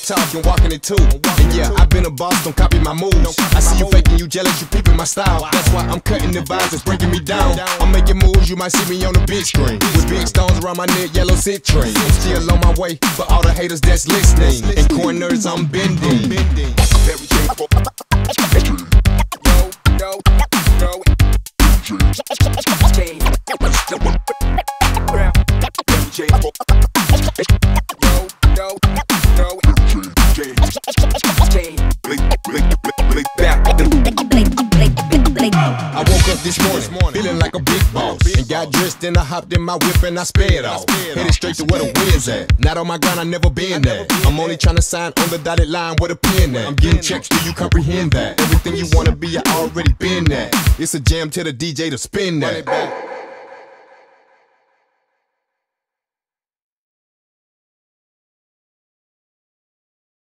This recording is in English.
talk and walking it too. And yeah, I've been a boss, don't copy my moves. I see you faking, you jealous, you peeping my style. That's why I'm cutting the vibes that's breaking me down. I'm making moves, you might see me on the big screen with big stones around my neck, yellow citrine. I'm still on my way for all the haters that's listening. In corners, I'm bending. I woke up this morning feeling like a big boss, and got dressed and I hopped in my whip and I sped off, headed straight to where the wind's at. Not on my grind, I never been there. I'm only trying to sign on the dotted line with a pen at. I'm getting checks, do you comprehend that? Everything you wanna be, I already been that. It's a jam to the DJ to spin that.